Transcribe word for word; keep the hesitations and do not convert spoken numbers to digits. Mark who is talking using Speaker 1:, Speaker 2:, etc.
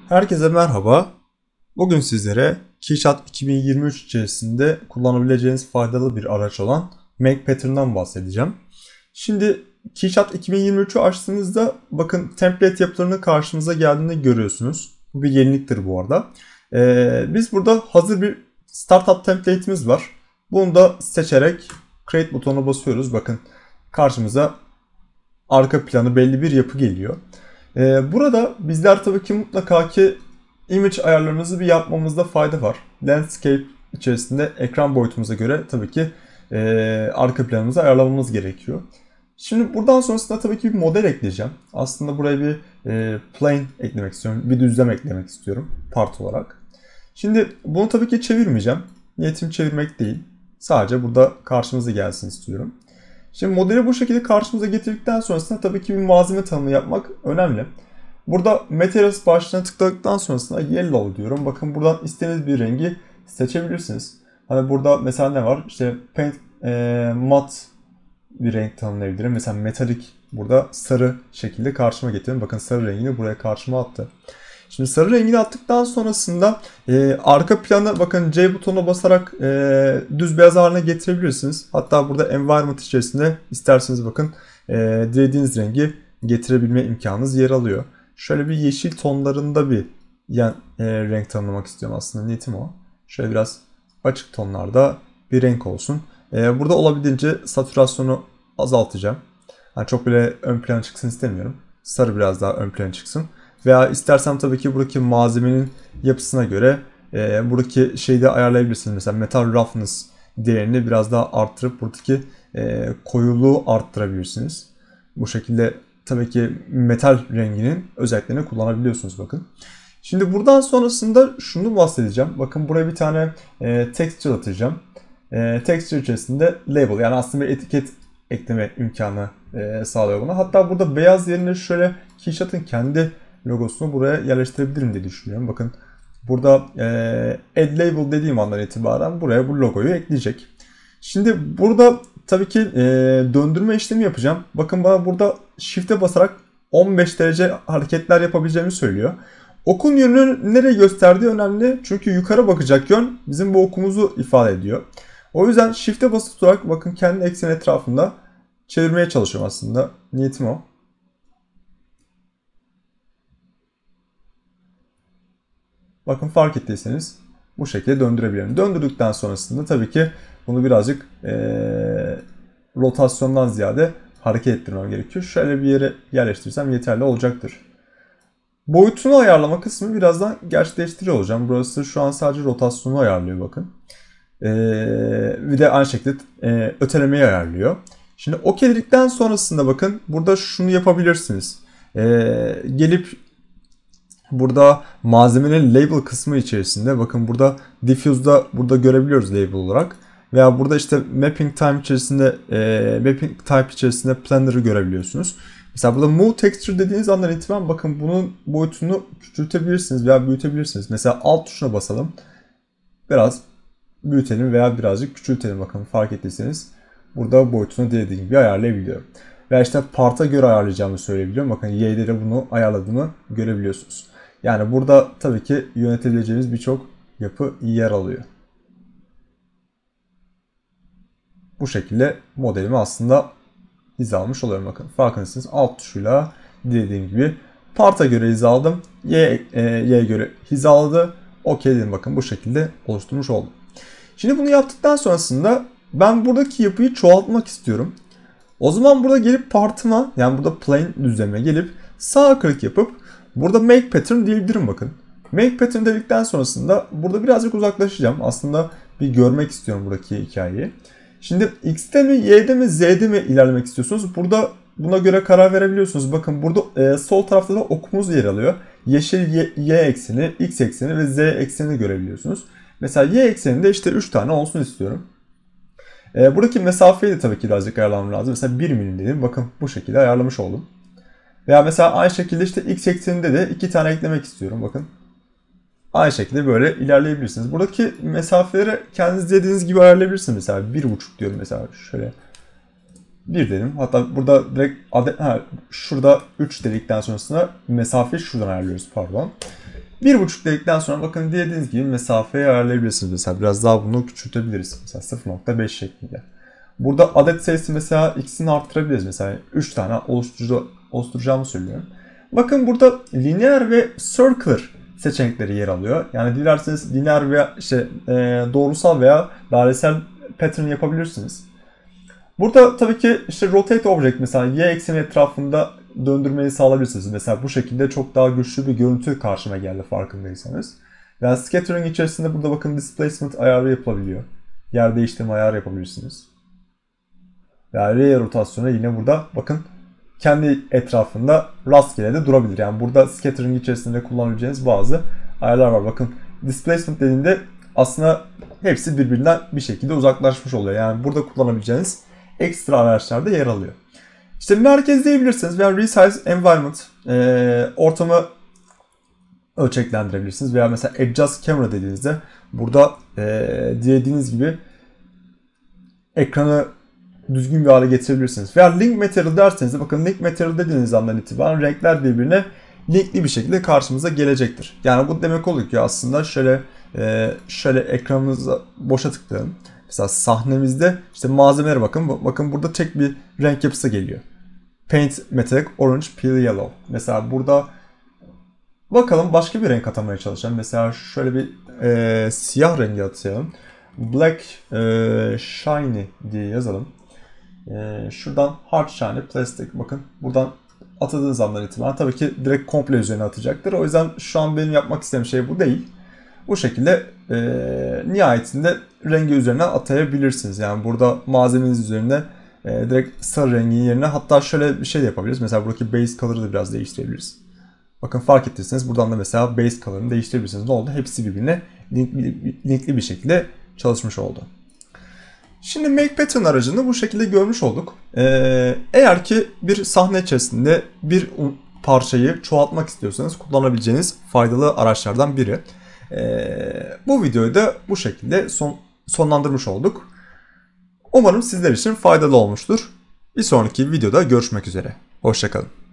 Speaker 1: Herkese merhaba. Bugün sizlere KeyShot iki bin yirmi üç içerisinde kullanabileceğiniz faydalı bir araç olan Make Pattern'dan bahsedeceğim. Şimdi KeyShot iki bin yirmi üçü açtığınızda bakın template yapılarının karşınıza geldiğini görüyorsunuz. Bu bir yeniliktir bu arada. Ee, biz burada hazır bir startup template'imiz var. Bunu da seçerek Create butonuna basıyoruz. Bakın karşımıza arka planı belli bir yapı geliyor. Ee, burada bizler tabii ki mutlaka ki image ayarlarımızı bir yapmamızda fayda var. Landscape içerisinde ekran boyutumuza göre tabii ki e, arka planımızı ayarlamamız gerekiyor. Şimdi buradan sonrasında tabii ki bir model ekleyeceğim. Aslında buraya bir e, plane eklemek istiyorum. Bir düzlem eklemek istiyorum part olarak. Şimdi bunu tabii ki çevirmeyeceğim. Niyetim çevirmek değil. Sadece burada karşımıza gelsin istiyorum. Şimdi modeli bu şekilde karşımıza getirdikten sonrasında tabii ki bir malzeme tanımı yapmak önemli. Burada Materials başlığına tıkladıktan sonrasında Yellow diyorum. Bakın buradan istediğiniz bir rengi seçebilirsiniz. Hani burada mesela ne var? İşte Paint e, mat bir renk tanımlayabilirim. Mesela metalik burada sarı şekilde karşıma getiriyorum. Bakın sarı rengini buraya karşıma attı. Şimdi sarı rengini attıktan sonrasında e, arka planı bakın C butonuna basarak e, düz beyaz haline getirebilirsiniz. Hatta burada environment içerisinde isterseniz bakın e, dilediğiniz rengi getirebilme imkanınız yer alıyor. Şöyle bir yeşil tonlarında bir yani, e, renk tanımlamak istiyorum aslında, niyetim o. Şöyle biraz açık tonlarda bir renk olsun. E, burada olabildiğince satürasyonu azaltacağım. Yani çok bile ön plana çıksın istemiyorum. Sarı biraz daha ön plana çıksın. Veya istersem tabii ki buradaki malzemenin yapısına göre e, buradaki şeyi de ayarlayabilirsiniz. Mesela metal roughness değerini biraz daha arttırıp buradaki e, koyuluğu arttırabilirsiniz. Bu şekilde tabii ki metal renginin özelliklerini kullanabiliyorsunuz bakın. Şimdi buradan sonrasında şunu bahsedeceğim. Bakın buraya bir tane e, texture atacağım. E, texture içerisinde label, yani aslında bir etiket ekleme imkanı e, sağlıyor buna. Hatta burada beyaz yerine şöyle KeyShot'ın kendi logosunu buraya yerleştirebilirim diye düşünüyorum. Bakın burada e, add label dediğim andan itibaren buraya bu logoyu ekleyecek. Şimdi burada tabii ki e, döndürme işlemi yapacağım. Bakın bana burada shift'e basarak on beş derece hareketler yapabileceğimi söylüyor. Okun yönünü nereye gösterdiği önemli. Çünkü yukarı bakacak yön bizim bu okumuzu ifade ediyor. O yüzden shift'e basıp tutarak bakın kendi eksen etrafında çevirmeye çalışıyorum aslında. Niyetim o. Bakın fark ettiyseniz bu şekilde döndürebilirim. Döndürdükten sonrasında tabii ki bunu birazcık ee, rotasyondan ziyade hareket ettirmem gerekiyor. Şöyle bir yere yerleştirsem yeterli olacaktır. Boyutunu ayarlama kısmı birazdan gerçekleştiriyor olacağım. Burası şu an sadece rotasyonu ayarlıyor bakın. Ee, bir de aynı şekilde e, ötelemeyi ayarlıyor. Şimdi OK dedikten sonrasında bakın burada şunu yapabilirsiniz. Ee, gelip burada malzemenin label kısmı içerisinde bakın burada diffuse'da burada görebiliyoruz label olarak. Veya burada işte mapping time içerisinde e, mapping type içerisinde planner'ı görebiliyorsunuz. Mesela burada move texture dediğiniz andan itibaren bakın bunun boyutunu küçültebilirsiniz veya büyütebilirsiniz. Mesela alt tuşuna basalım. Biraz büyütelim veya birazcık küçültelim, bakın fark ettiyseniz. Burada boyutunu dilediğim gibi ayarlayabiliyorum. Veya işte part'a göre ayarlayacağımı söyleyebiliyorum. Bakın Y'de de bunu ayarladığımı görebiliyorsunuz. Yani burada tabii ki yönetebileceğimiz birçok yapı yer alıyor. Bu şekilde modelimi aslında hizalamış oluyorum. Bakın farkındasınız, alt tuşuyla dilediğim gibi part'a göre hizaladım. Y, e, Y'ye göre hizaladı. OK dedim, bakın bu şekilde oluşturmuş oldum. Şimdi bunu yaptıktan sonrasında ben buradaki yapıyı çoğaltmak istiyorum. O zaman burada gelip part'ıma, yani burada plane düzlemine gelip sağ klik yapıp burada make pattern diyebilirim bakın. Make pattern dedikten sonrasında burada birazcık uzaklaşacağım. Aslında bir görmek istiyorum buradaki hikayeyi. Şimdi X'te mi, Y'de mi, Z'de mi ilerlemek istiyorsunuz? Burada buna göre karar verebiliyorsunuz. Bakın burada e, sol tarafta da okumuz yer alıyor. Yeşil Y, Y ekseni, X ekseni ve Z eksenini görebiliyorsunuz. Mesela Y ekseninde işte üç tane olsun istiyorum. E, buradaki mesafeyi de tabii ki birazcık ayarlamam lazım. Mesela bir milim dedim. Bakın bu şekilde ayarlamış oldum. Veya mesela aynı şekilde işte X ekseninde de iki tane eklemek istiyorum. Bakın. Aynı şekilde böyle ilerleyebilirsiniz. Buradaki mesafeleri kendiniz dediğiniz gibi ayarlayabilirsiniz. Mesela bir buçuk diyorum mesela şöyle. bir dedim. Hatta burada direkt adet, ha, şurada üç dedikten sonrasında mesafeyi şuradan ayarlıyoruz, pardon. bir buçuk dedikten sonra bakın dilediğiniz gibi mesafeyi ayarlayabilirsiniz. Mesela biraz daha bunu küçültebiliriz. Mesela sıfır nokta beş şeklinde. Burada adet sayısı mesela ikisini arttırabiliriz. Mesela üç tane oluşturucu, oluşturacağımı söylüyorum. Bakın burada linear ve circular seçenekleri yer alıyor. Yani dilerseniz linear veya işte e, doğrusal veya dairesel pattern yapabilirsiniz. Burada tabii ki işte rotate object mesela y ekseni etrafında döndürmeyi sağlayabilirsiniz. Mesela bu şekilde çok daha güçlü bir görüntü karşıma geldi farkındaysanız. Yani scattering içerisinde burada bakın displacement ayarı yapılabiliyor. Yer değiştirme ayarı yapabilirsiniz. Yani ray rotasyonu yine burada bakın kendi etrafında rastgele de durabilir. Yani burada scattering içerisinde kullanabileceğiniz bazı ayarlar var. Bakın displacement dediğinde aslında hepsi birbirinden bir şekilde uzaklaşmış oluyor. Yani burada kullanabileceğiniz ekstra araçlar da yer alıyor. İşte merkezleyebilirsiniz veya resize environment e, ortamı ölçeklendirebilirsiniz veya mesela adjust camera dediğinizde burada e, dilediğiniz gibi ekranı düzgün bir hale getirebilirsiniz. Veya link material derseniz de bakın link material dediğiniz andan itibaren renkler birbirine linkli bir şekilde karşımıza gelecektir. Yani bu demek oluyor ki aslında şöyle e, şöyle ekranımızı boşa tıklayalım. Mesela sahnemizde işte malzemelere bakın. Bakın burada tek bir renk yapısı geliyor. Paint metallic orange pale yellow. Mesela burada bakalım başka bir renk atamaya çalışalım. Mesela şöyle bir e, siyah rengi atayalım. Black e, shiny diye yazalım. E, şuradan hard shiny plastic bakın. Buradan atadığınız andan itibaren tabii ki direkt komple üzerine atacaktır. O yüzden şu an benim yapmak istediğim şey bu değil. Bu şekilde e, nihayetinde rengi üzerine atayabilirsiniz. Yani burada malzemeniz üzerine e, direkt sarı rengin yerine hatta şöyle bir şey de yapabiliriz. Mesela buradaki base color'ı da biraz değiştirebiliriz. Bakın fark ettiyseniz buradan da mesela base color'ını değiştirebilirsiniz. Ne oldu? Hepsi birbirine linkli, linkli bir şekilde çalışmış oldu. Şimdi Make Pattern aracını bu şekilde görmüş olduk. Ee, eğer ki bir sahne içerisinde bir parçayı çoğaltmak istiyorsanız kullanabileceğiniz faydalı araçlardan biri. Ee, bu videoyu da bu şekilde son, sonlandırmış olduk. Umarım sizler için faydalı olmuştur. Bir sonraki videoda görüşmek üzere. Hoşça kalın.